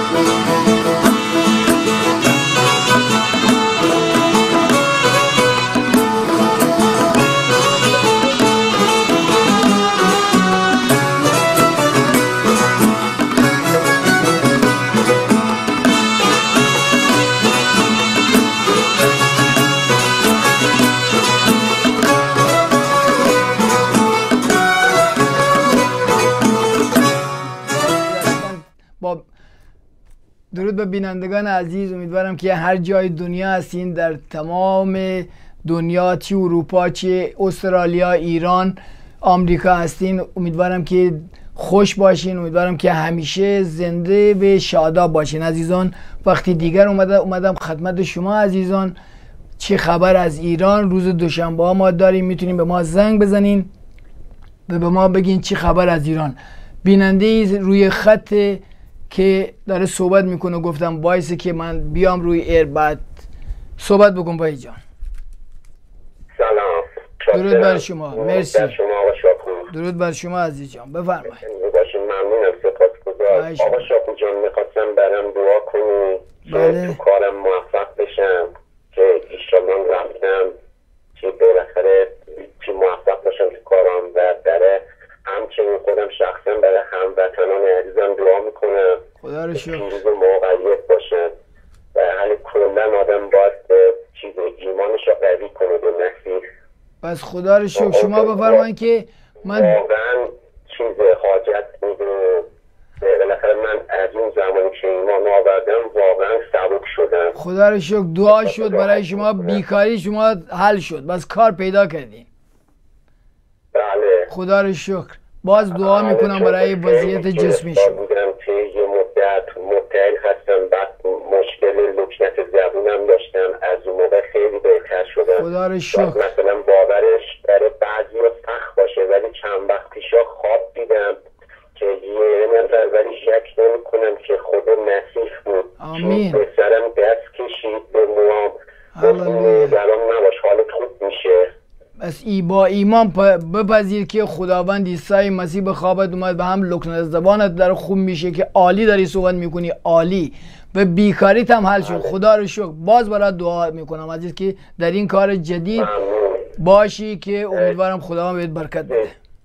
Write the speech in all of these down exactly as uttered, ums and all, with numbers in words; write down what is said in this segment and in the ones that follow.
درود به بینندگان عزیز، امیدوارم که هر جای دنیا هستین، در تمام دنیا، چه اروپا، چه استرالیا، ایران، آمریکا هستین، امیدوارم که خوش باشین، امیدوارم که همیشه زنده به شاداب باشین. عزیزان، وقتی دیگر اومده اومدم خدمت شما عزیزان. چه خبر از ایران؟ روز دوشنبه ها ما داریم، میتونین به ما زنگ بزنین و به ما بگین چه خبر از ایران. بیننده روی خط که داره صحبت میکنه، گفتم وایسه که من بیام روی ایر، بعد صحبت بکن بایی جان. سلام، درود بر شما. مرسی. شما آقا شاپور. درود بر شما عزیز جان، بفرمایید. باشین، ممنونم، سپاسگزارم. آقا شاپور جان، میخواستم برام دعا کنی بله. که تو کارم موفق بشم، که ایشالله رفتم که بالاخره که موفق باشم تو کارم و داره. همچنین خودم شخصا برای هموطنان عزیزم دعا میکنم خدا رو شکر پیروز و موقعیت باشن و حالا کلا آدم باید چیز ایمانش رو قوی کنه به مسیح. بس خدا رو شکر. شما بفرمایید که من واقعا چیز حاجت میده. بالاخره من از اون زمانی که ایمان آوردم واقعا سبک شدم. خدا رو شکر دعا شد برای شما، بیکاری شما حل شد، بس کار پیدا کردین. بله خدا رو شکر. باز دعا میکنم برای وضعیت جسمی شما. بودم که یه مدت مبتعد هستم، بعد مشکل لکنت زبونم داشتم، از اون موقع خیلی بهتر شدم. خدا رو شکر. مثلا باورش برای بعضی ها سخت باشه، ولی چند وقت پیشا خواب دیدم که یه نفر، ولی شک نمی کنم که خدا مسیح بود. آمین. به سرم دست کشید، به موام هللویا. درام نباش، حالت خوب میشه. بس ای با ایمان بپذیر که خداوند عیسی مسیح به خوابت اومد و هم لکنت زبانت در خوب میشه، که عالی داری صحبت میکنی، عالی، و بیکاریت هم حل شد. خدا رو شکر. باز برات دعا میکنم عزیز که در این کار جدید باشی، که امیدوارم خداوند بهت برکت بده.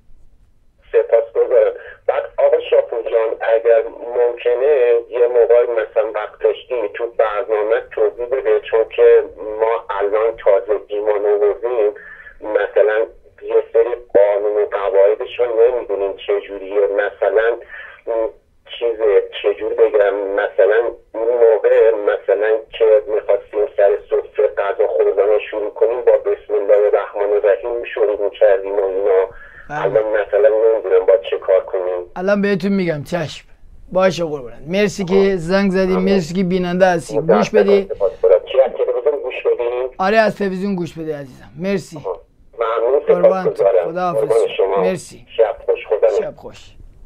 سپاسگزارم. بعد آقا شاپور جان، اگر ممکنه یه موقعی مثلا وقت داشتی تو برنامه توضیح بده، چون که ما الان تازه ایمان آوردیم، مثلا یه سری قانون و قواعدش رو نمیدونیم چجوریه. مثلا چیز چجوری بگم، مثلا اون موقع مثلا که میخواستیم سر سفره غذا خوردن رو شروع کنیم با بسم الله الرحمن الرحیم شروع میکردیم و اینا. الان مثلا نمیدونم با چه کار کنیم. الان بهتون میگم. چشم باشه قربانت. مرسی که زنگ زدی، مرسی که بیننده هستی. گوش بده. چی از تلویزیون گوش بدیم؟ آره از تلویزیون گوش بده عزیزم. مرسی. ممنون، قربانت. سپاسگزارم. خدا حافظ. مرسی. شب خوش. خدا شب خوش.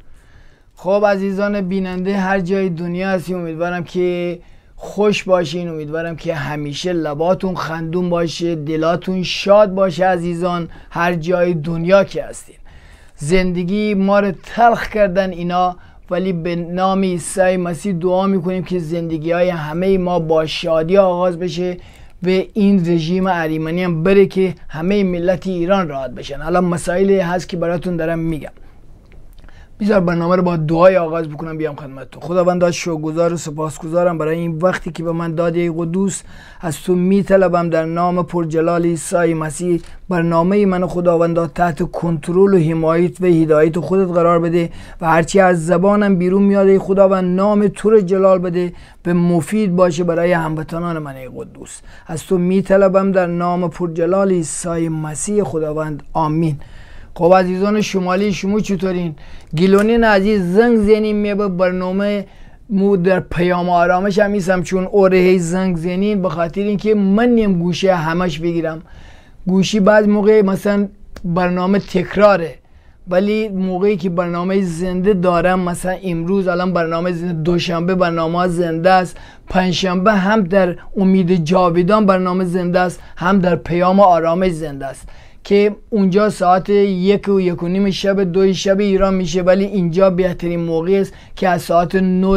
خب عزیزان بیننده هر جای دنیا هستیم، امیدوارم که خوش باشین، امیدوارم که همیشه لباتون خندون باشه، دلاتون شاد باشه عزیزان، هر جای دنیا که هستین. زندگی ما رو تلخ کردن اینا، ولی به نام عیسی مسیح دعا میکنیم که زندگی های همه ما با شادی آغاز بشه و این رژیم اهریمنی هم بره، که همه ملت ایران راحت بشن. الان مسائلی هست که براتون دارم میگم. بذار برنامه رو با دعای آغاز بکنم بیام خدمتتون. خداوند شکرگزار و سپاسگزارم برای این وقتی که به من دادی ای قدوس. از تو میطلبم در نام پرجلال عیسی مسیح برنامه من خداوند تحت کنترل و حمایت و هدایت خودت قرار بده و هرچی از زبانم بیرون میاد ای خداوند نام تو رو جلال بده، به مفید باشه برای هموطنان من ای قدوس. از تو میطلبم در نام پرجلال عیسی مسیح خداوند. آمین. خب عزیزان شمالی، شما چطورین؟ گیلونین عزیز زنگ زنیم می به برنامه مو در پیام آرامش هم میسم، چون اوره زنگ زنین به خاطر اینکه من نیم گوشه همش بگیرم. گوشی بعض موقع مثلا برنامه تکراره، ولی موقعی که برنامه زنده دارم، مثلا امروز الان برنامه زنده، دوشنبه برنامه زنده است، پنجشنبه هم در امید جاویدان برنامه زنده است، هم در پیام آرامش زنده است، که اونجا ساعت یک و یک و نیم شب دوی شب ایران میشه، ولی اینجا بهترین موقع است که از ساعت نو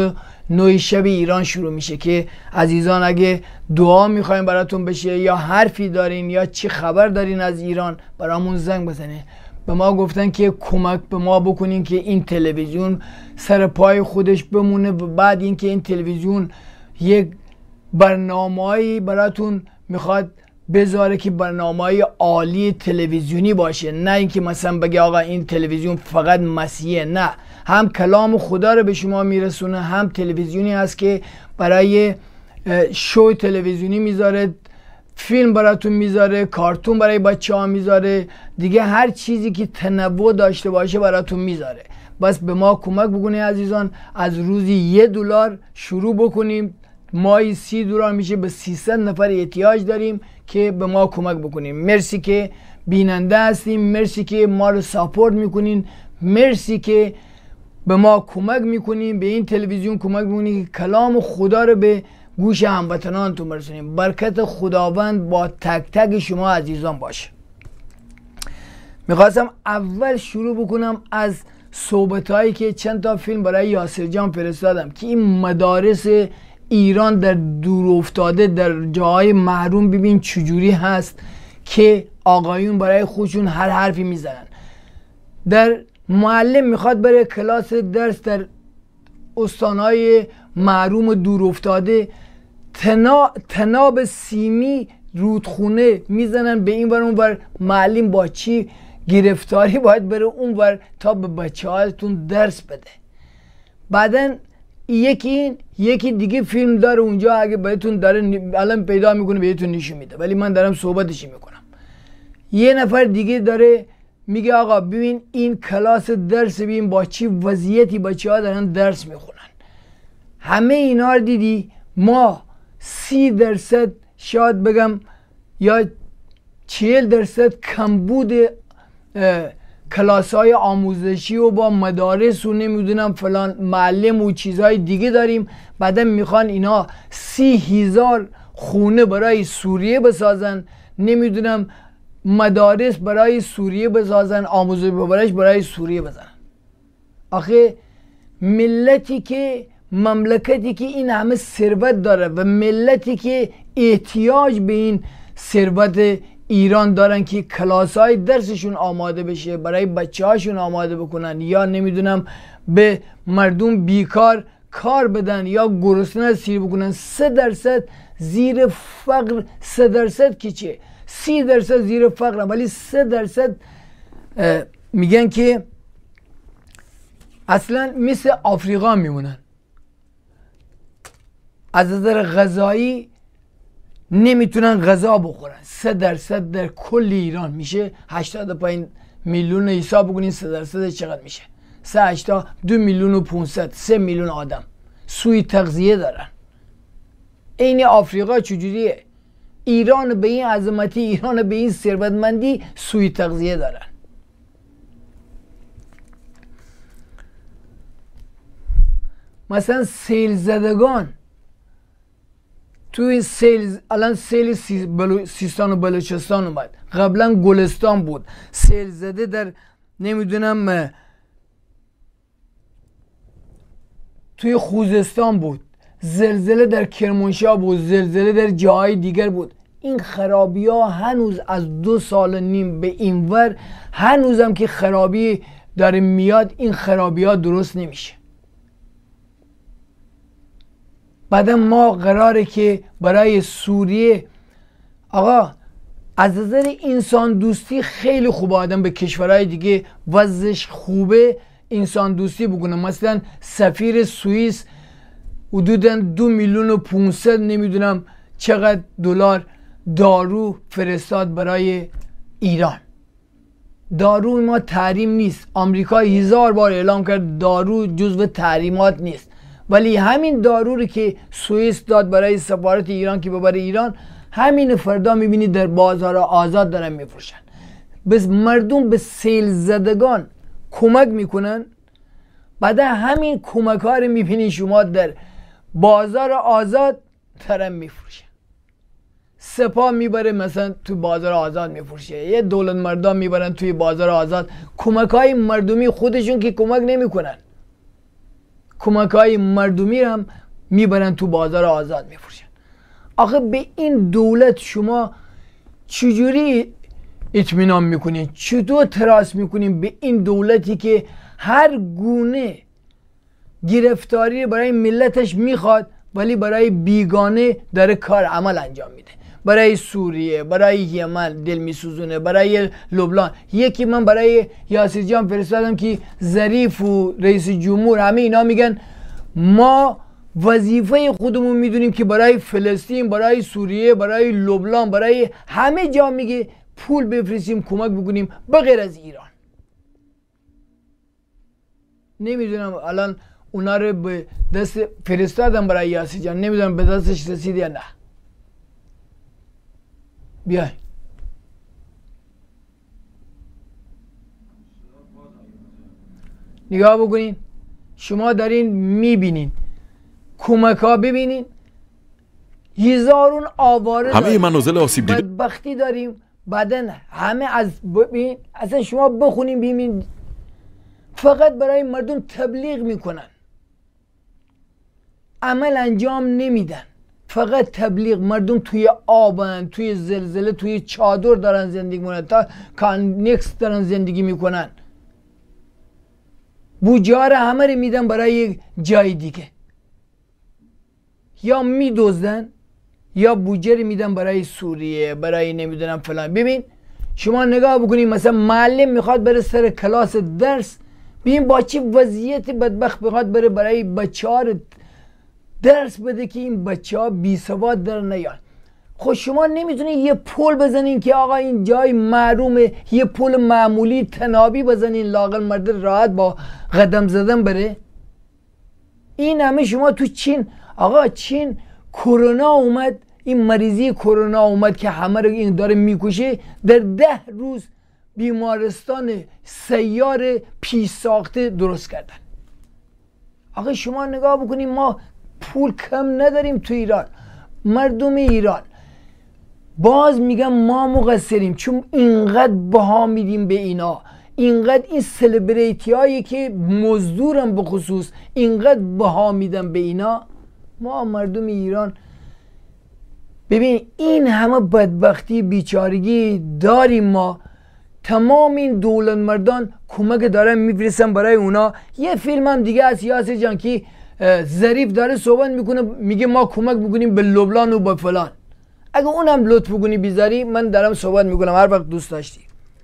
نوع شب ایران شروع میشه که عزیزان اگه دعا میخواین براتون بشه یا حرفی دارین یا چی خبر دارین از ایران برامون زنگ بزنین. به ما گفتن که کمک به ما بکنین که این تلویزیون سر پای خودش بمونه، بعد اینکه این تلویزیون یک برنامه‌ای براتون میخواد بذاره که برنامه‌ای عالی تلویزیونی باشه، نه اینکه مثلا بگه آقا این تلویزیون فقط مسیحه. نه، هم کلام خدا رو به شما میرسونه، هم تلویزیونی هست که برای شو تلویزیونی میذاره، فیلم براتون میذاره، کارتون برای بچه ها میذاره، دیگه هر چیزی که تنوع داشته باشه براتون میذاره. بس به ما کمک بکنید عزیزان، از روزی یه دلار شروع بکنیم، ماهی سی دلار میشه، به سیصد نفر احتیاج داریم که به ما کمک بکنیم. مرسی که بیننده هستیم، مرسی که ما رو ساپورت میکنین، مرسی که به ما کمک میکنین، به این تلویزیون کمک میکنین که کلام خدا رو به گوش هموطنانتون برسونیم. برکت خداوند با تک تک شما عزیزان باشه. میخواستم اول شروع بکنم از صحبت هایی که چند تا فیلم برای یاسر جان فرستادم که این مدارس ایران در دور افتاده در جاهای محروم ببین چجوری هست که آقایون برای خودشون هر حرفی میزنن. در معلم میخواد برای کلاس درس در استانهای محروم و دور افتاده تنا، تناب سیمی رودخونه میزنن به این ور اون ور، معلم با چی گرفتاری باید بره اون ور تا به بچه هاتون درس بده. بعدن یکی یکی دیگه فیلم داره اونجا، اگه بهتون داره الان پیدا میکنه بهتون نشون میده، ولی من دارم صحبتشی میکنم. یه نفر دیگه داره میگه آقا ببین این کلاس درس، ببین با چی وضعیتی بچه ها دارن درس میخونن. همه اینا رو دیدی؟ ما سی درصد شاید بگم یا چهل درصد کمبود کلاس های آموزشی و با مدارس و نمیدونم فلان معلم و چیزهای دیگه داریم. بعدا میخوان اینا سی هزار خونه برای سوریه بسازن، نمیدونم مدارس برای سوریه بسازن، آموزش ببرش برای سوریه بزنن. آخه ملتی که مملکتی که این همه ثروت داره و ملتی که احتیاج به این ثروت ایران دارن که کلاس های درسشون آماده بشه، برای بچه هاشون آماده بکنن، یا نمیدونم به مردم بیکار کار بدن یا گرسنه سیر بکنن. سه درصد زیر فقر، سه درصد که چه؟ سی درصد زیر فقر، ولی سه درصد میگن که اصلا مثل آفریقا میمونن. از نظر غذایی نمیتونن غذا بخورن. سه درصد در کل ایران میشه هشتاد و پنج میلیون. حساب بکنین سه درصد چقدر میشه؟ سه هشتا دو میلیون و پونصد، سه میلیون آدم سوی تغذیه دارن. این آفریقا چجوریه؟ ایران به این عظمتی، ایران به این ثروتمندی سوی تغذیه دارن. مثلا سیل زدگان توی سیل، الان سیل سی بلو... سیستان و بلوچستان اومد، قبلا گلستان بود. سیل زده در نمیدونم توی خوزستان بود، زلزله در کرمانشاه بود، زلزله در جاهای دیگر بود. این خرابی ها هنوز از دو سال نیم به اینور هنوزم که خرابی داره میاد، این خرابی ها درست نمیشه. بعد ما قراره که برای سوریه، آقا از نظر انسان دوستی خیلی خوبه، آدم به کشورهای دیگه وضعش خوبه انسان دوستی بکنه. مثلا سفیر سوئیس حدوداً دو میلیون و پونصد نمیدونم چقدر دلار دارو فرستاد برای ایران. دارو ما تحریم نیست، آمریکا هزار بار اعلام کرد دارو جزو تحریمات نیست، ولی همین دارو رو که سوئیس داد برای سفارت ایران که ببره ایران، همین فردا میبینید در بازار آزاد دارن میفروشن. بس مردم به سیل زدگان کمک میکنن، بعد همین کمک ها رو میبینید شما در بازار آزاد دارن میفروشن. سپاه میبره مثلا تو بازار آزاد میفروشه، یه دولت مردم میبرن توی بازار آزاد. کمک های مردمی خودشون که کمک نمیکنن، کمک های مردمی رو هم میبرن تو بازار آزاد میفروشن. آخه به این دولت شما چجوری اطمینان میکنین؟ چطور تراس میکنین به این دولتی که هر گونه گرفتاری برای ملتش میخواد ولی برای بیگانه داره کار عمل انجام میده؟ برای سوریه، برای یمن دل میسوزونه، برای لبنان. یکی من برای یاسر جان فرستادم که ظریف و رئیس جمهور همه اینا میگن ما وظیفه خودمون میدونیم که برای فلسطین، برای سوریه، برای لبنان، برای همه جا میگه پول بفرستیم کمک بکنیم بغیر از ایران. نمیدونم الان اونا رو به دست فرستادم برای یاسر جان، نمیدونم به دستش رسید یا نه. بیای نگاه بکنین، شما دارین میبینین کمک ها، ببینین هزارون آواره همه منازل آسیب دیده بدبختی داریم. بعدن همه از ببین اصلا شما بخونین ببینین فقط برای مردم تبلیغ میکنن، عمل انجام نمیدن، فقط تبلیغ. مردم توی آبن، توی زلزله، توی چادر دارن زندگی میکنن، تا کانکس دارن زندگی میکنن. بوجه ها همه رو میدن برای جای دیگه، یا میدوزدن یا بوجه رو میدن برای سوریه، برای نمیدونم فلان. ببین شما نگاه بکنید، مثلا معلم میخواد بره سر کلاس درس، ببین با چه وضعیت بدبخت میخواد بره برای بچه ها درس بده که این بچه ها بی سواد در نیان. خب شما نمیتونید یه پول بزنین که آقا این جای محرومه، یه پول معمولی تنابی بزنین لااقل مرد راحت با قدم زدن بره؟ این همه شما تو چین، آقا چین کرونا اومد، این مریضی کرونا اومد که همه رو این داره میکشه، در ده روز بیمارستان سیار پیش ساخته درست کردن. آقا شما نگاه بکنید، ما پول کم نداریم تو ایران. مردم ایران باز میگم ما مقصریم، چون اینقدر بها میدیم به اینا، اینقدر این سلبریتی هایی که مزدورم به خصوص اینقدر بها میدن به اینا. ما مردم ایران ببین این همه بدبختی بیچارگی داریم، ما تمام این دولت مردان کمک دارن میفرستن برای اونا. یه فیلم هم دیگه از یاسر جان که ظریف داره صحبت میکنه، میگه ما کمک بکنیم به لبنان و به فلان. اگه اونم لطف بکنی بیزاری، من دارم صحبت میکنم هر وقت دوست داشتی.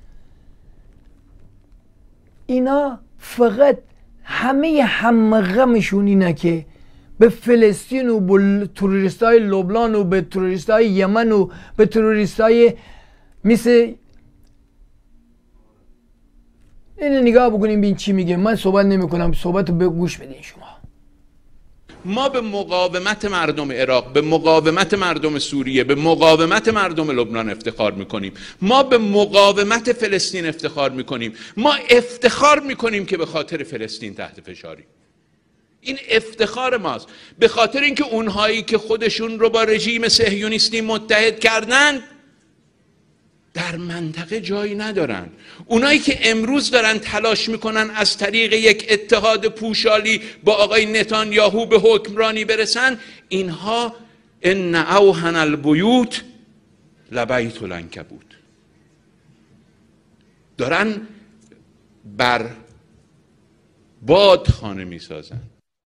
اینا فقط همه هم غمشون اینه که به فلسطین و به تروریست های لبنان و به تروریست های یمن و به تروریست های مثل این نگاه بکنیم بین چی میگه. من صحبت نمی کنم، صحبت به گوش بدین شما. ما به مقاومت مردم عراق، به مقاومت مردم سوریه، به مقاومت مردم لبنان افتخار میکنیم. ما به مقاومت فلسطین افتخار میکنیم. ما افتخار میکنیم که به خاطر فلسطین تحت فشاریم. این افتخار ماست، به خاطر اینکه اونهایی که خودشون رو با رژیم صهیونیستی متحد کردن در منطقه جایی ندارن. اونایی که امروز دارن تلاش میکنن از طریق یک اتحاد پوشالی با آقای نتانیاهو به حکمرانی برسن، اینها ان اوهن البیوت لبیت العنکبوت، دارن بر باد خانه میسازن.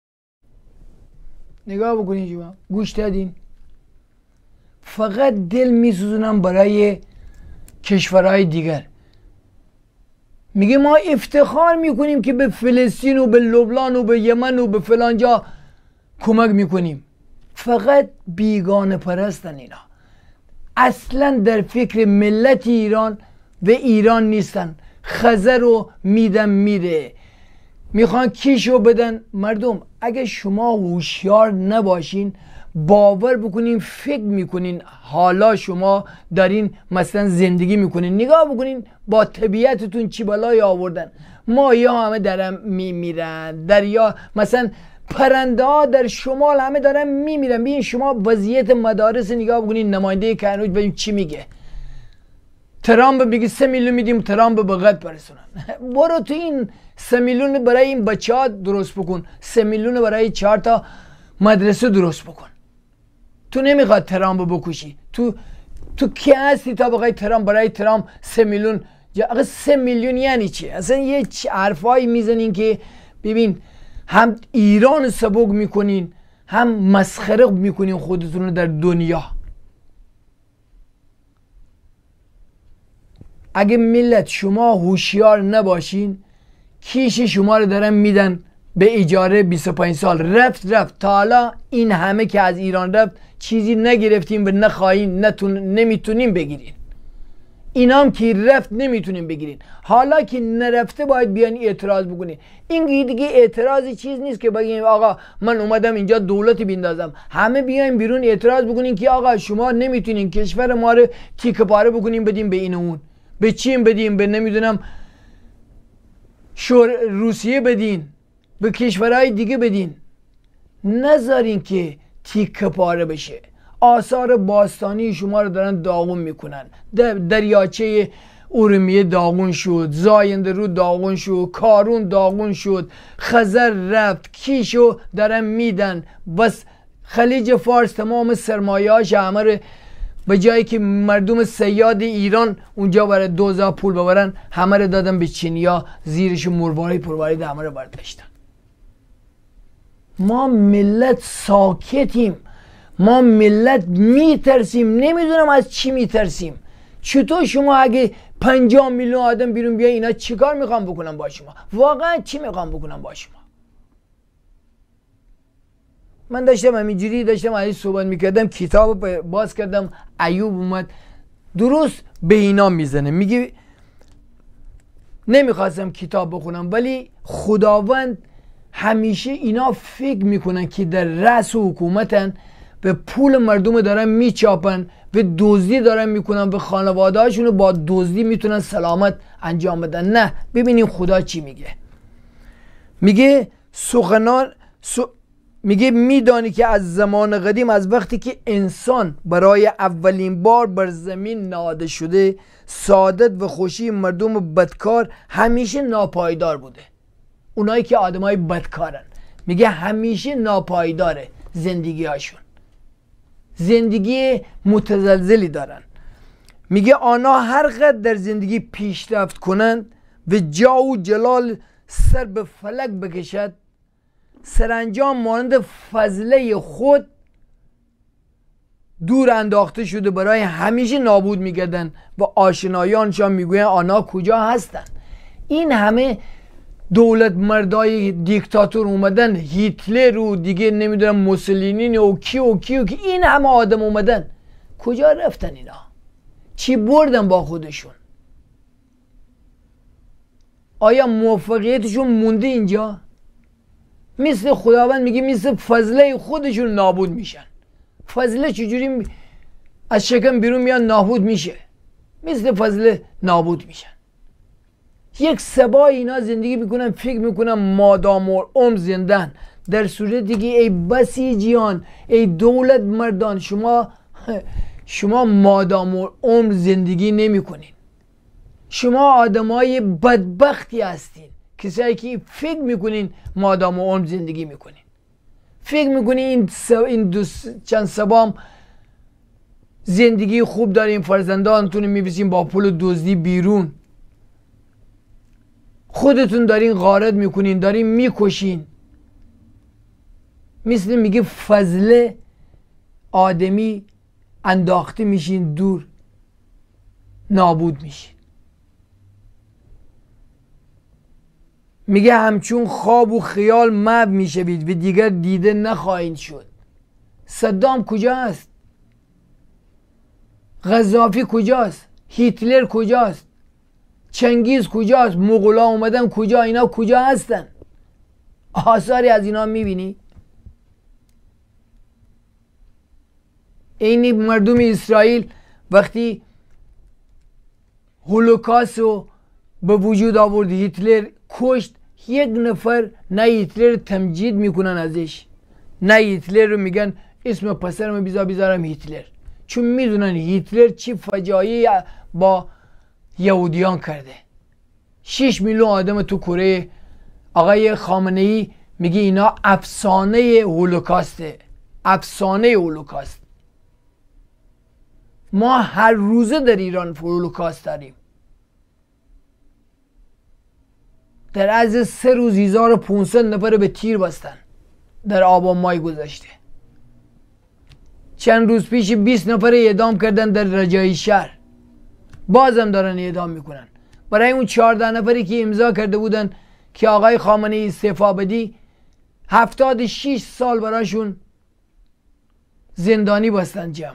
نگاه بکنین شما، گوش دادین؟ فقط دل میسوزونن برای کشورهای دیگر. میگه ما افتخار میکنیم که به فلسطین و به لبنان و به یمن و به فلان جا کمک میکنیم. فقط بیگانه پرستن اینا، اصلا در فکر ملت ایران و ایران نیستن. خزر رو میدن میره، میخوان کیشو بدن مردم. اگه شما هوشیار نباشین، باور بکنین، فکر میکنین حالا شما دارین مثلا زندگی میکنین، نگاه بکنین با طبیعتتون چی بلای آوردن. ماهیا همه دارن میمیرن، دریا مثلا پرنده ها در شمال همه دارن میمیرن. ببین شما وضعیت مدارس نگاه بکنین، نماینده کنوج ببین چی میگه. ترامپ میگه سه میلیون میدیم ترامپ به قد برسونن. برو تو این سه میلیون برای این بچه ها درست بکن، سه میلیون برای چهار تا مدرسه درست بکن. تو نمیخواد ترامپ بکشی. تو تو کی هستی تا بخوای ترامپ برای ترامپ سه میلیون؟ آقا سه میلیون یعنی چی؟ اصلا یه حرفایی میزنین که ببین هم ایران سبک میکنین هم مسخره میکنین خودتون رو در دنیا. اگه ملت شما هوشیار نباشین، کیش شما رو دارن میدن به اجاره بیست و پنج سال. رفت رفت تا حالا این همه که از ایران رفت چیزی نگرفتیم و نخواهیم، نتون نمیتونیم بگیرین. اینام که رفت نمیتونیم بگیرین. حالا که نرفته باید بیان اعتراض بکنین. این دیگه اعتراضی چیز نیست که بگیم آقا من اومدم اینجا دولتی بیندازم. همه بیاین بیرون اعتراض بکنین که آقا شما نمیتونین کشور ما رو تیکه پاره بکنین بدیم به این و اون، به چین بدیم، به نمیدونم شور روسیه بدین، به کشورهای دیگه بدین. نذارین که تیکه پاره بشه. آثار باستانی شما رو دارن داغون میکنن. دریاچه ارومیه داغون شد، زاینده رود داغون شد، کارون داغون شد، خزر رفت، کیشو دارن میدن. بس خلیج فارس تمام سرمایه هاش همه به جایی که مردم سیاد ایران اونجا برای دوزا پول ببرن، همه رو دادن به چینیا، زیرش مروارید پروارید همه رو برداشتن. ما ملت ساکتیم، ما ملت میترسیم. نمیدونم از چی میترسیم. چطور شما اگه پنجاه میلیون آدم بیرون بیای اینا چیکار میخوام بکنم با شما؟ واقعا چی میخوام بکنم با شما؟ من داشتم همینجوری داشتم علی صحبت میکردم، کتاب باز کردم، ایوب اومد درست به اینا میزنه. میگه نمیخواستم کتاب بخونم ولی خداوند همیشه اینا فکر میکنن که در رأس حکومتن، به پول مردم دارن میچاپن، به دزدی دارن میکنن، به خانواده هاشون با دزدی میتونن سلامت انجام بدن. نه، ببینیم خدا چی میگه. میگه سخنان سو... میگه میدانی که از زمان قدیم، از وقتی که انسان برای اولین بار بر زمین نهاده شده، سعادت و خوشی مردم بدکار همیشه ناپایدار بوده. اونایی که آدمای بدکارن، میگه همیشه ناپایداره زندگی هاشون، زندگی متزلزلی دارن. میگه آنها هر قدر در زندگی پیشرفت کنند و جا و جلال سر به فلک بکشد، سرانجام مانند فضله خود دور انداخته شده، برای همیشه نابود میگردن و آشنایانشان میگوین آنها کجا هستند. این همه دولت مردای دیکتاتور اومدن، هیتلر و دیگه نمیدونم موسولینی و کی و کی و کی، این همه آدم اومدن، کجا رفتن اینا؟ چی بردن با خودشون؟ آیا موفقیتشون مونده اینجا؟ مثل خداوند میگه مثل فضله خودشون نابود میشن. فضله چجوری از شکم بیرون میان نابود میشه؟ مثل فضله نابود میشن. یک سبای اینا زندگی میکنن، فکر میکنن مادام العمر زندن، در صورت دیگه ای بسیجیان، ای دولت مردان، شما شما مادام العمر زندگی نمیکنین. شما آدمای بدبختی هستین، کسایی که فکر میکنین مادام العمر زندگی میکنین. فکر میکنین این, این دو چند سبام زندگی خوب دارین، فرزندانتون میبسین با پول دزدی بیرون، خودتون دارین غارت میکنین، دارین میکشین. مثل میگه فضله آدمی انداخته میشین دور، نابود میشین. میگه همچون خواب و خیال محو میشوید و دیگر دیده نخواهید شد. صدام کجاست؟ قذافی کجاست؟ هیتلر کجاست؟ چنگیز کجاست؟ مغولا اومدن کجا؟ اینا کجا هستن؟ آثاری از اینا میبینی؟ اینی مردم اسرائیل وقتی هولوکاست رو به وجود آورد، هیتلر کشت، یک نفر نه هیتلر تمجید میکنن ازش، نه هیتلر رو میگن اسم پسرم بیزا بیزارم هیتلر، چون میدونن هیتلر چی فجایعی با یهودیان کرده. شش میلیون آدم تو کره. آقای خامنه ای میگه اینا افسانه هولوکاسته، افسانه هولوکاست. ما هر روزه در ایران هولوکاست داریم. در از سه روز هزار و پانصد نفر به تیر بستن در آبان مای گذشته. چند روز پیش بیست نفر اعدام کردن در رجایی شهر، بازم دارن اعدام میکنن. برای اون چهارده نفری که امضا کرده بودن که آقای خامنه ای استعفا بدی، هفتاد و شش سال براشون زندانی بستن جمع.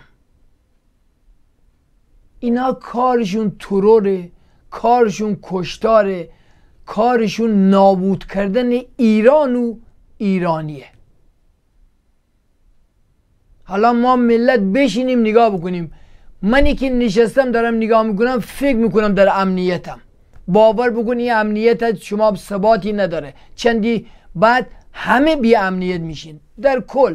اینا کارشون تروره، کارشون کشتاره، کارشون نابود کردن ایران و ایرانیه. حالا ما ملت بشینیم نگاه بکنیم. منی که نشستم دارم نگاه میکنم، فکر میکنم در امنیتم. باور بکن این امنیت شما ثباتی نداره. چندی بعد همه بی امنیت میشین در کل.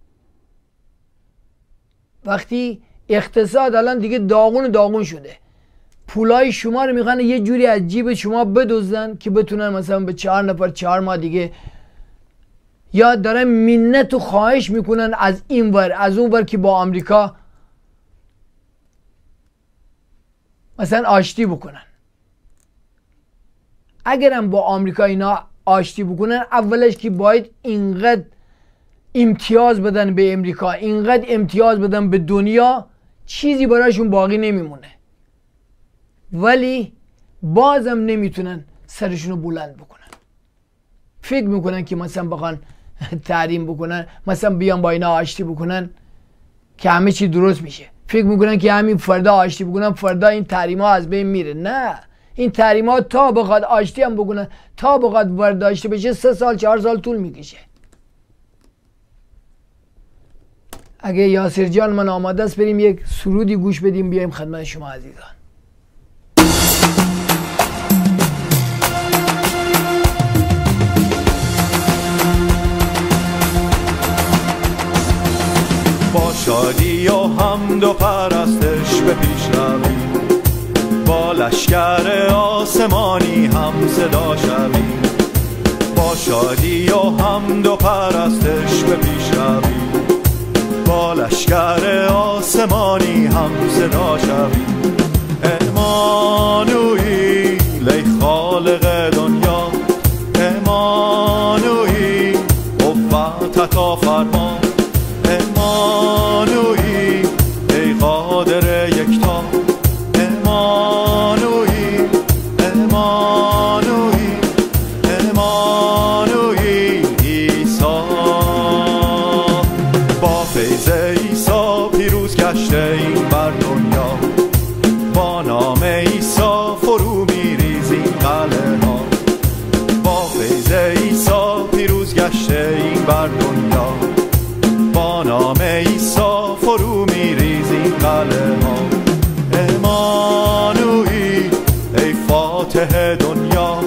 وقتی اقتصاد الان دیگه داغون داغون شده، پولای شما رو میخوان یه جوری از جیب شما بدزدن که بتونن مثلا به چهار نفر چهار ماه دیگه، یا دارن منت و خواهش میکنن از این ور از اون ور که با آمریکا مثلا آشتی بکنن. اگرم با آمریکا اینا آشتی بکنن، اولش که باید اینقدر امتیاز بدن به امریکا، اینقدر امتیاز بدن به دنیا، چیزی برایشون باقی نمیمونه. ولی بازم نمیتونن سرشونو بلند بکنن. فکر میکنن که مثلا بخوان تحریم بکنن، مثلا بیان با اینا آشتی بکنن که همه چی درست میشه. فکر میکنن که همین فردا آشتی بکنن فردا این تحریم ها از بین میره. نه، این تحریم ها تا بخواد آشتی هم بکنن، تا بخواد برداشته بشه، سه سال چهار سال طول میکشه. اگه یاسر جان من آماده است بریم یک سرودی گوش بدیم بیایم خدمت شما عزیزان. با شادی و حمد و پرستش به پیش رویم، با لشکر آسمانی هم صدا شویم. با شادی و حمد و پرستش به پیش رویم، با لشکر آسمانی هم صدا شویم. امانوئیل ای خالق دنیا، امانوئیل قوت عطا فرما. امانوئیل ای قادر یکتا، امانوئیل امانوئیل امانوئیل عیسی. با فیض عیسی پیروز گشته این بر دنیا، با نام عیسی فرو میریزیم قلعه ها. با فیض عیسی پیروز گشته این بر دنیا، با نام عیسی فرو میریزیم قلعه ها. امانوئیل ای فاتح دنیا،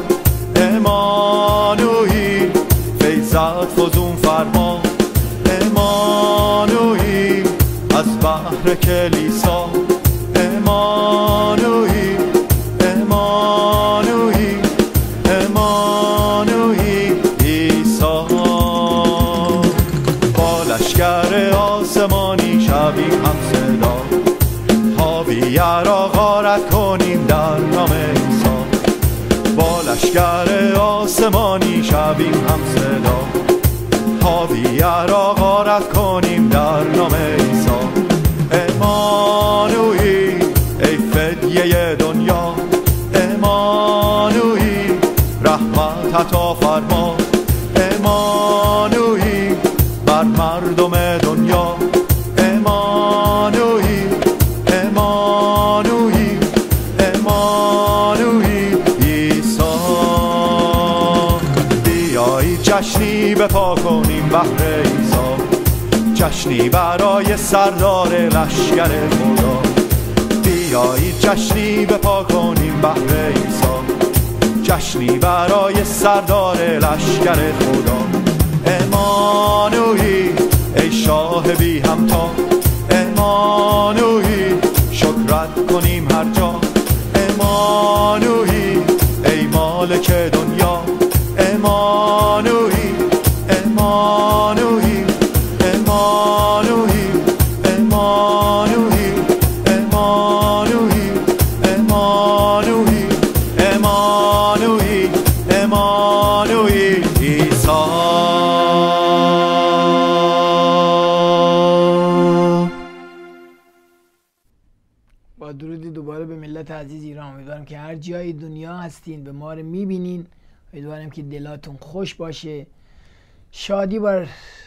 امانوئیل فیضت فزون فرما. امانوئیل از بحر کلیسا، امانوئیل امانوئیل امانوئیل عیسی. با لشکر آسمانی شویم هم صدا، حاویه را غارت کنیم در نام عیسی. با لشکر آسمانی شویم هم صدا، حاویه را غارت کنیم در نام عیسی. امانوئیل ای فدیه دنیا، امانوئیل رحمت عطا فرما. امانوئیل بر مردم دنیا، امانوئیل امانوئیل امانوئیل عیسی. بیایید جشنی بپا کنیم بهر عیسی، جشنی برای سردار لشکر خدا. بیایید جشنی بپا کنیم بهر عیسی، جشنی برای سردار لشکر خدا. امانوئیل ای شاه بی همتا، امانوئیل شکرت کنیم هر جا. امانوئیل درودی دوباره به ملت عزیز ایران. امیدوارم که هر جای دنیا هستین به ما رو میبینین. امیدوارم که دلاتون خوش باشه، شادی بر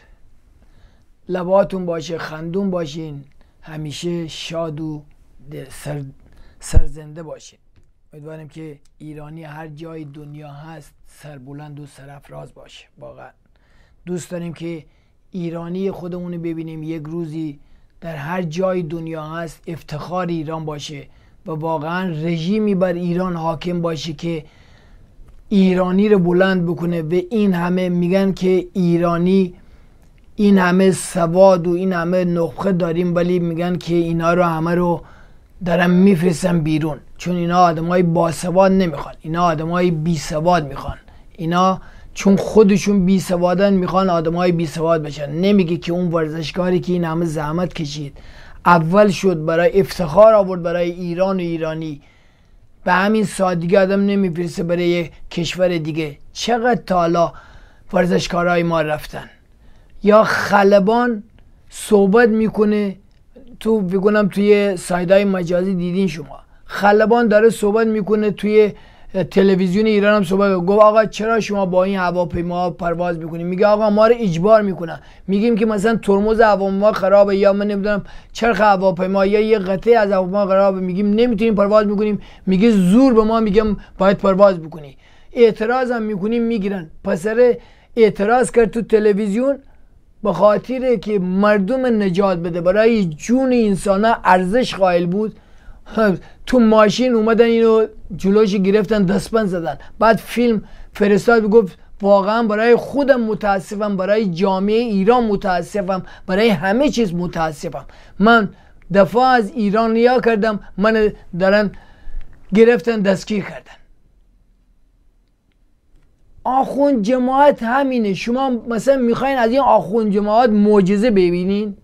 لباتون باشه، خندون باشین، همیشه شاد و سر سرزنده باشه. امیدوارم که ایرانی هر جای دنیا هست سربلند و سرافراز باشه. واقعا دوست داریم که ایرانی خودمون رو ببینیم یک روزی در هر جای دنیا هست افتخار ایران باشه و واقعا رژیمی بر ایران حاکم باشه که ایرانی رو بلند بکنه. و این همه میگن که ایرانی این همه سواد و این همه نخبه داریم، ولی میگن که اینا رو همه رو دارن میفرستن بیرون، چون اینا آدمای باسواد نمیخوان، اینا آدمای بی سواد میخوان. اینا چون خودشون بی سوادن میخوان آدمای بی سواد بشن. نمیگه که اون ورزشکاری که این همه زحمت کشید، اول شد، برای افتخار آورد برای ایران و ایرانی، به همین سادگی آدم نمیفرسته برای یک کشور دیگه. چقدر تا حالا ورزشکارای ما رفتن. یا خلبان صحبت میکنه، تو بگونم توی سایدهای مجازی دیدین شما، خلبان داره صحبت میکنه توی تلویزیون ایران هم صحبت، گفت آقا چرا شما با این هواپیما پرواز میکنید؟ میگه آقا ما رو اجبار میکنن. میگیم که مثلا ترمز هواپیما خرابه یا من نمیدونم چرخ هواپیما یا یه قطعه از هواپیما خرابه، میگیم نمیتونیم پرواز میکنیم، میگه زور به ما میگم باید پرواز بکنی. اعتراض هم میکنیم میگیرن. پسر اعتراض کرد تو تلویزیون به خاطر که مردم نجات بده، برای جون انسانا ارزش قائل بود، تو ماشین اومدن اینو جلوش گرفتن، دستبند زدن. بعد فیلم فرستاد گفت واقعا برای خودم متاسفم، برای جامعه ایران متاسفم، برای همه چیز متاسفم. من دفاع از ایرانیا کردم، من دارن گرفتن دستگیر کردن. آخوند جماعت همینه. شما مثلا میخواین از این آخوند جماعت معجزه ببینین؟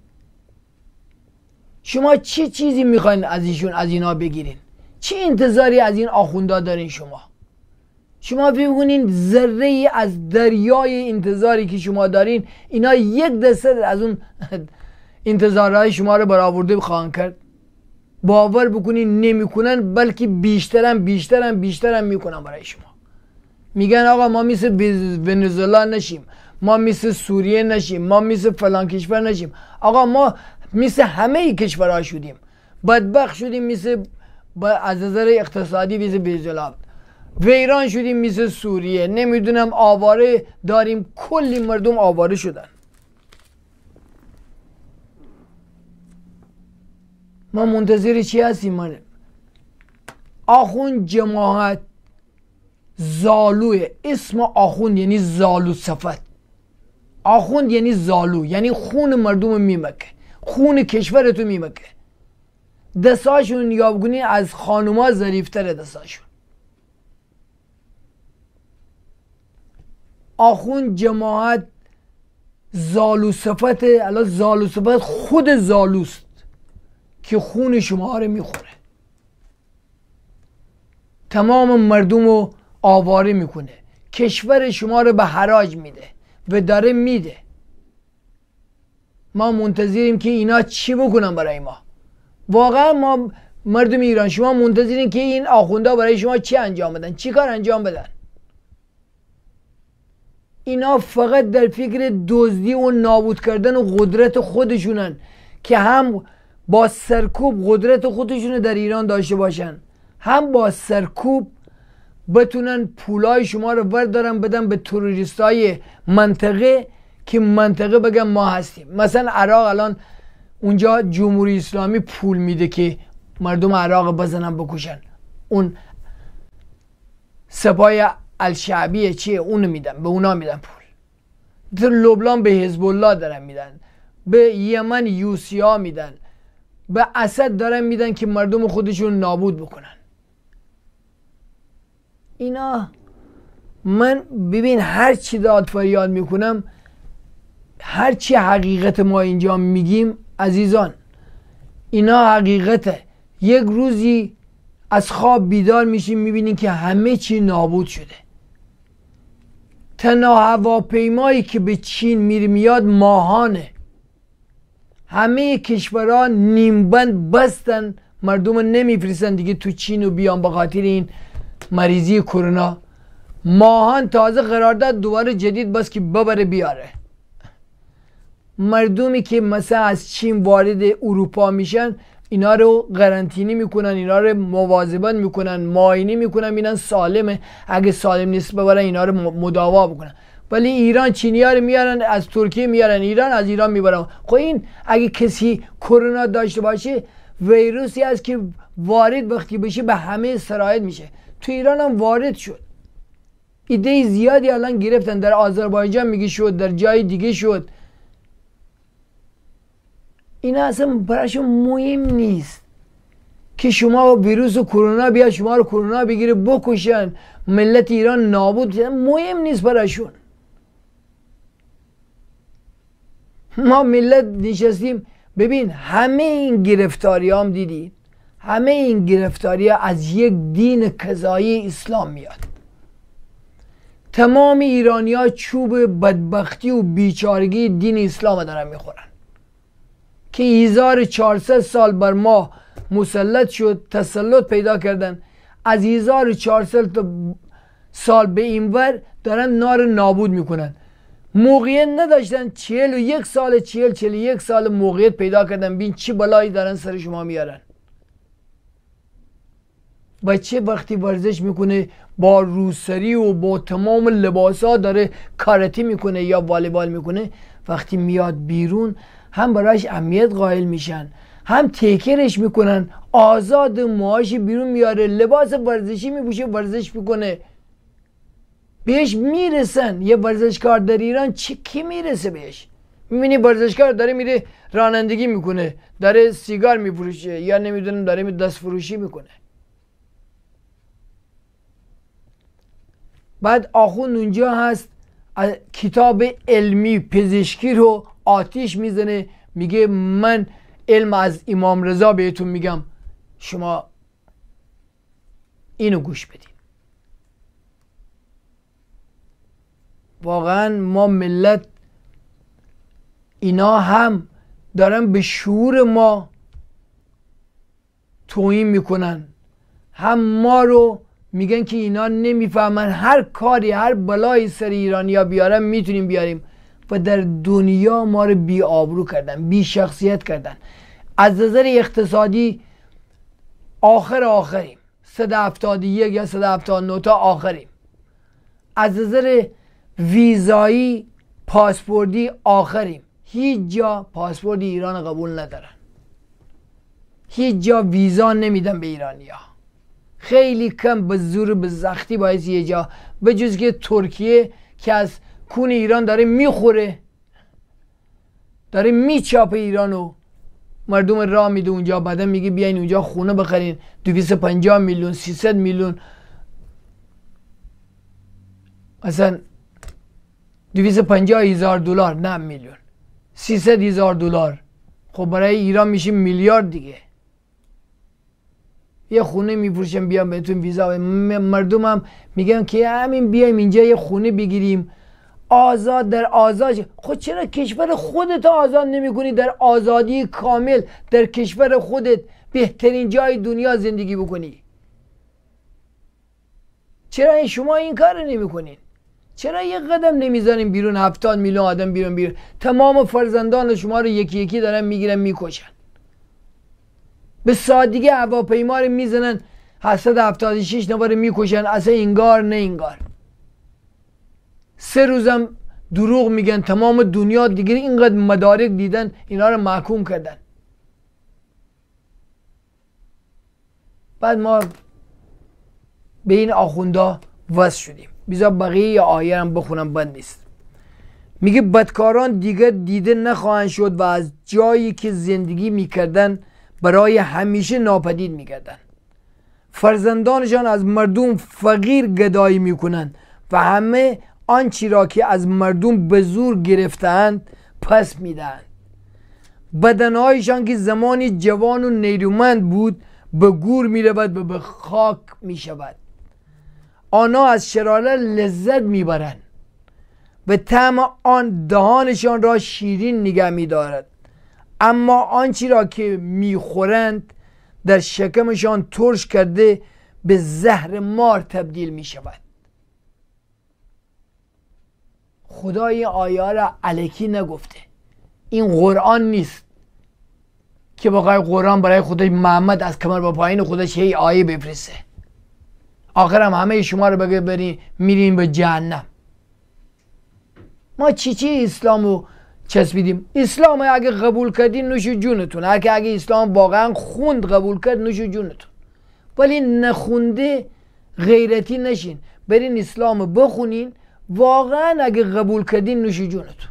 شما چه چی چیزی میخواین از ایشون، از اینا بگیرین؟ چه انتظاری از این آخوندا دارین شما؟ شما فکر کنین ذره ای از دریای انتظاری که شما دارین اینا یک دسته از اون انتظارهای شما رو برآورده خواهند کرد؟ باور بکنین نمیکنن، بلکه بیشترم بیشترم بیشترم میکنن برای شما. میگن آقا ما مثل ونزوئلا نشیم، ما مثل سوریه نشیم، ما مثل فلان کشور نشیم. آقا ما مثل همه کشورها شدیم، بدبخت شدیم، مثل از نظر اقتصادی مثل ونزوئلا، و ایران شدیم مثل سوریه، نمیدونم آواره داریم، کلی مردم آواره شدن. ما منتظر چی هستیم؟ من آخوند جماعت زالوه. اسم آخوند یعنی زالو صفت. آخوند یعنی زالو، یعنی خون مردم میمکه، خون کشورتو میمکه. دستاشون نگاه بکنی از خانوما ظریفتره دستاشون. آخوند جماعت زالو صفته. الان زالو صفت خود زالوست که خون شما رو میخوره، تمام مردم رو آواره میکنه، کشور شما رو به حراج میده و داره میده. ما منتظریم که اینا چی بکنن برای ما. واقعا ما مردم ایران شما منتظرین که این آخوندا برای شما چی انجام بدن، چی کار انجام بدن؟ اینا فقط در فکر دزدی و نابود کردن و قدرت خودشونن که هم با سرکوب قدرت خودشون در ایران داشته باشن، هم با سرکوب بتونن پولای شما رو بردارن بدن به تروریستای منطقه که منطقه بگن ما هستیم. مثلا عراق الان اونجا جمهوری اسلامی پول میده که مردم عراق بزنن بکشن. اون سپاه الشعبیه چیه؟ اونو میدن، به اونا میدن پول. در لبنان به حزب الله دارن میدن، به یمن یوسی ها میدن، به اسد دارن میدن که مردم خودشون نابود بکنن. اینا من ببین هر چی داد فریاد میکنم، هر چی حقیقت ما اینجا میگیم عزیزان، اینا حقیقته. یک روزی از خواب بیدار میشیم میبینیم که همه چی نابود شده. تنها هواپیمایی که به چین میره میاد ماهانه. همه کشورها نیمبند بستن مردم نمیفرستن دیگه تو چین و بیان به خاطر این مریضی کرونا. ماهان تازه قرارداد دوباره جدید بس که ببره بیاره. مردمی که مثلا از چین وارد اروپا میشن اینا رو قرنطینه میکنن، اینا رو مواظبت میکنن، معاینه میکنن، ببینن سالمه، اگه سالم نیست ببرن اینا رو مداوا بکنن. ولی ایران چینی‌ها رو میارن، از ترکیه میارن ایران، از ایران میبرن. خب این اگه کسی کرونا داشته باشه ویروسی است که وارد وقتی بشه به همه سرایت میشه. تو ایران هم وارد شد. ایده زیادی الان گرفتن، در آذربایجان میگه شد، در جای دیگه شد. این اصلا براشون مهم نیست که شما ویروس و کرونا بیاد شما رو کرونا بگیره بکشن ملت ایران نابود شدن، مهم نیست براشون. ما ملت نشستیم. ببین همه این گرفتاری هم دیدید، همه این گرفتاری ها از یک دین قضایی اسلام میاد. تمام ایرانی ها چوب بدبختی و بیچارگی دین اسلام دارن میخورن که هزار و چهارصد سال بر ما مسلط شد، تسلط پیدا کردن. از هزار و چهارصد سال به اینور دارن نار نابود میکنن. موقعیت نداشتن، چهل و یک سال چهل چهل و یک سال موقعیت پیدا کردن. بین چی بلایی دارن سر شما میارن. بچه وقتی ورزش میکنه با روسری و با تمام لباسا داره کاراته میکنه یا والیبال میکنه، وقتی میاد بیرون هم برایش اهمیت قائل میشن، هم تیکرش میکنن، آزاد معاش بیرون میاره، لباس ورزشی میپوشه، ورزش میکنه، بهش میرسن. یه ورزشکار در ایران چی کی میرسه بهش؟ میبینی ورزشکار داره میره رانندگی میکنه، داره سیگار میفروشه یا نمیدونم داره دست فروشی میکنه. بعد آخوند اونجا هست کتاب علمی پزشکی رو آتیش میزنه، میگه من علم از امام رضا بهتون میگم، شما اینو گوش بدین. واقعا ما ملت اینا هم دارن به شعور ما توهین میکنن، هم ما رو میگن که اینا نمیفهمن هر کاری هر بلایی سر ایرانیا بیارن میتونیم بیاریم. و در دنیا ما رو بی آبرو کردن، بی شخصیت کردن. از نظر اقتصادی آخر آخریم، صد و هفتاد و یک یا صد و هفتاد و نه تا آخریم. از نظر ویزایی پاسپورتی آخریم. هیچ جا پاسپورت ایران قبول ندارن، هیچ جا ویزا نمیدن به ایرانیا. خیلی کم به زور به زختی باعث یه جا، به جز که ترکیه که از کون ایران داره میخوره، داره میچاپه ایرانو، مردم راه میده اونجا، بعدا میگه بیاین اونجا خونه بخرین دویست و پنجاه میلیون سیصد میلیون، مثلا دویست و پنجاه هزار دلار، نه میلیون، سیصد هزار دلار. خب برای ایران میشه میلیارد دیگه. یه خونه میفروشن بیان بهتون ویزا. مردم هم میگن که همین بیایم اینجا یه خونه بگیریم آزاد در آزاد. خود چرا کشور خودت آزاد نمی کنی؟ در آزادی کامل در کشور خودت بهترین جای دنیا زندگی بکنی. چرا این شما این کار نمی کنین؟ چرا یه قدم نمیزنین بیرون؟ هفتاد میلیون آدم بیرون بیرون، تمام فرزندان شما رو یکی یکی دارن میگیرن میکشن. به سادگی هواپیما رو میزنن، هشتصد و هفتاد و شش نفر میکشن، اصلا انگار نه انگار. سه روزم دروغ میگن، تمام دنیا دیگه اینقدر مدارک دیدن اینا رو محکوم کردن. بعد ما به این آخوندا وصل شدیم. بیزا بقیه آیه هم بخونم، بند نیست. میگه بدکاران دیگر دیده نخواهند شد و از جایی که زندگی میکردن برای همیشه ناپدید میگردن. فرزندانشان از مردم فقیر گدایی میکنند و همه آنچه را که از مردم به زور گرفتند پس میدهند. بدنهایشان که زمانی جوان و نیرومند بود به گور میرود و به خاک میشود. آنها از شراره لذت میبرند و طعم آن دهانشان را شیرین نگه میدارد، اما آنچه را که میخورند در شکمشان ترش کرده به زهر مار تبدیل می شود. خدا این آیه را الکی نگفته. این قرآن نیست که بخوای قرآن برای خودش محمد از کمر به پایین خودش هی آیه بفرسته، آخرم همه شما رو بگه برین میرین به جهنم. ما چی چی اسلامو چسبیدیم. اسلام اگه قبول کردین نوش جونتون، هر که اگه اسلام واقعا خوند قبول کرد نوش جونتون، ولی نخونده غیرتی نشین، برین اسلامو بخونین، واقعا اگه قبول کردین نوش جونتون.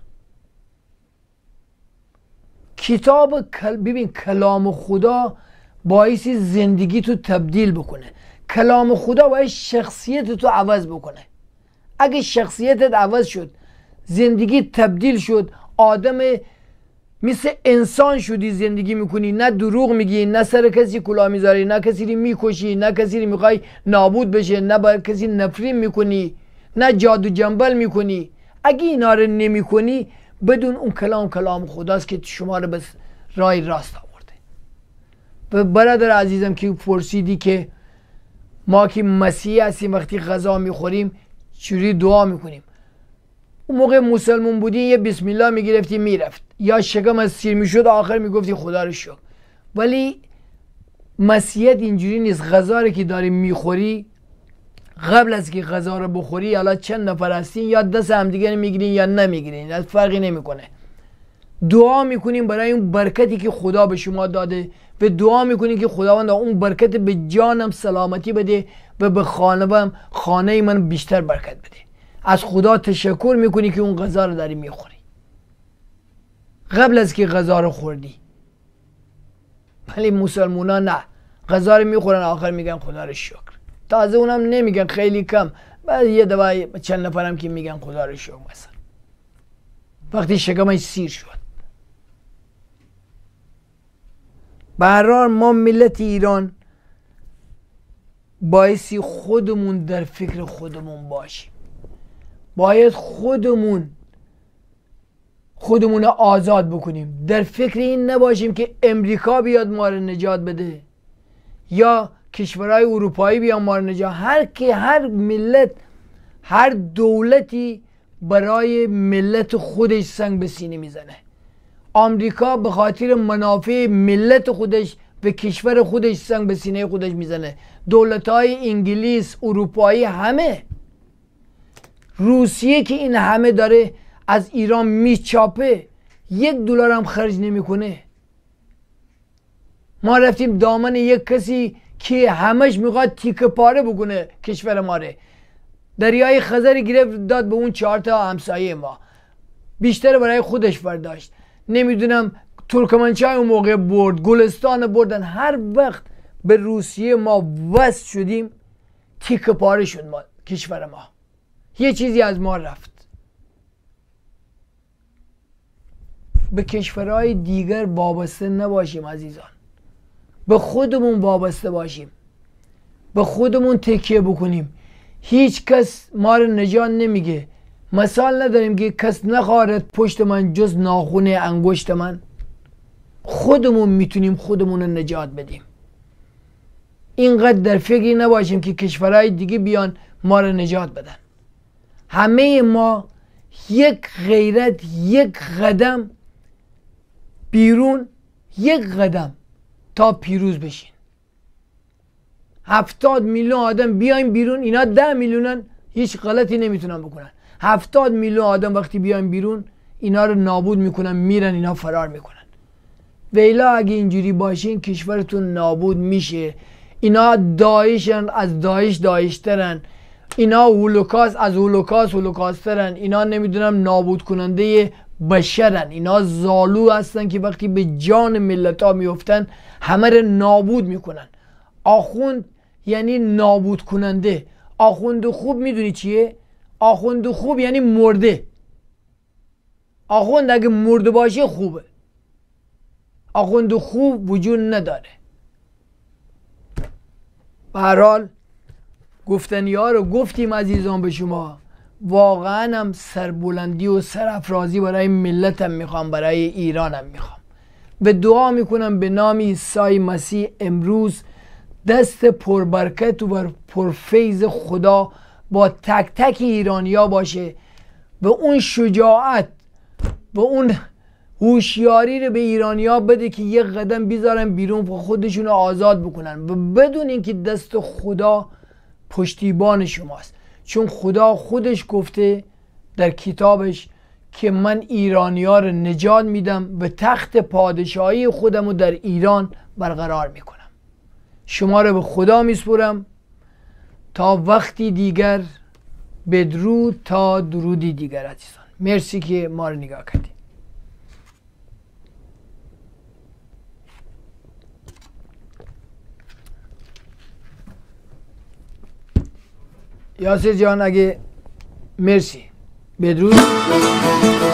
کتاب ببین کلام خدا باعثی زندگی تو تبدیل بکنه. کلام خدا باید شخصیت تو عوض بکنه. اگه شخصیتت عوض شد، زندگی تبدیل شد، آدم مثل انسان شدی، زندگی میکنی، نه دروغ میگی، نه سر کسی کلاه میذاری، نه کسی رو میکشی، نه کسی رو میخوای نابود بشه، نه بر کسی نفرین میکنی، نه جادو جنبل میکنی. اگه اینا رو نمیکنی، بدون اون کلام کلام خداست که شما رو به راه راست آورده. برادر عزیزم که پرسیدی که ما که مسیحی هستیم وقتی غذا میخوریم چجوری دعا میکنیم، اون موقع مسلمون بودی یه بسم الله میگرفتی میرفت، یا شکم از سیر میشد آخر میگفتی خدا رو شکر. ولی مسیحیت اینجوری نیست. غذا رو که داری میخوری، قبل از که غذا رو بخوری حالا چند نفر هستین یا دست همدیگه میگیرین یا نمیگیرین، از فرقی نمیکنه، دعا میکنین برای اون برکتی که خدا به شما داده و دعا میکنین که خداوند اون برکت به جانم سلامتی بده و به خانه‌ام خانه من بیشتر برکت بده. از خدا تشکر میکنی که اون غذا رو داری میخوری قبل از که غذا رو خوردی. ولی مسلمونا نه، غذا رو میخورن آخر میگن خدا رو شکر. تازه اونم نمیگن، خیلی کم، بعد یه دفعه چند نفرم که میگن خدا رو شکر. مثلا وقتی شکمش سیر شد. به هر حال ما ملت ایران بایستی خودمون در فکر خودمون باشیم. باید خودمون خودمون آزاد بکنیم، در فکر این نباشیم که امریکا بیاد ما رو نجات بده یا کشورهای اروپایی بیان ما رو نجات. هر که هر ملت هر دولتی برای ملت خودش سنگ به سینه میزنه. آمریکا به خاطر منافع ملت خودش به کشور خودش سنگ به سینه خودش میزنه. دولت‌های انگلیس، اروپایی، همه. روسیه که این همه داره از ایران میچاپه، یک دلار هم خرج نمیکنه. ما رفتیم دامن یک کسی که همش میخواد تیکه پاره بکنه کشور ما ره. دریای خزر گرفت داد به اون چهار تا همسایه ما، بیشتر برای خودش برداشت. نمیدونم ترکمنچای اون موقع برد، گلستان بردن. هر وقت به روسیه ما وصل شدیم تیکه پاره شد ما کشور ما، یه چیزی از ما رفت. به کشورهای دیگر وابسته نباشیم عزیزان، به خودمون وابسته باشیم، به خودمون تکیه بکنیم. هیچ کس ما رو نجات نمیگه. مثال نداریم که کس نخواهد پشت من جز ناخن انگشت من. خودمون میتونیم خودمون رو نجات بدیم. اینقدر در فکری نباشیم که کشورهای دیگه بیان ما رو نجات بدن. همه ما یک غیرت، یک قدم بیرون، یک قدم تا پیروز بشین. هفتاد میلیون آدم بیایم بیرون، اینا ده میلیونن، هیچ غلطی نمیتونن بکنن. هفتاد میلیون آدم وقتی بیایم بیرون اینا رو نابود میکنن، میرن اینا فرار میکنن. ویلا اگه اینجوری باشین کشورتون نابود میشه. اینا داعشن، از داعش داعشترن. اینا هولوکاست، از هولوکاست هولوکاسترن. اینا نمیدونم نابود کننده بشرن. اینا زالو هستن که وقتی به جان ملت ها میفتن همه رو نابود میکنن. آخوند یعنی نابود کننده. آخوند خوب میدونی چیه؟ آخوند خوب یعنی مرده. آخوند اگه مرده باشه خوبه. آخوند خوب وجود نداره. به هر حال گفتنی ها رو گفتیم عزیزان به شما. واقعا هم سربلندی و سرافرازی برای ملتم میخوام، برای ایرانم میخوام. و دعا میکنم به نام عیسی مسیح امروز دست پربرکت و پرفیض خدا با تک تک ایرانیا باشه و اون شجاعت و اون هوشیاری رو به ایرانیا بده که یک قدم بیزارن بیرون و خودشون رو آزاد بکنن و بدون اینکه دست خدا پشتیبان شماست، چون خدا خودش گفته در کتابش که من ایرانیا رو نجات میدم و تخت پادشاهی خودم رو در ایران برقرار میکنم. شما رو به خدا میسپرم تا وقتی دیگر، بدرود تا درودی دیگر عزیزان. مرسی که ما رو نگاه کردید. یاسر جان اگه مرسی. بدرود.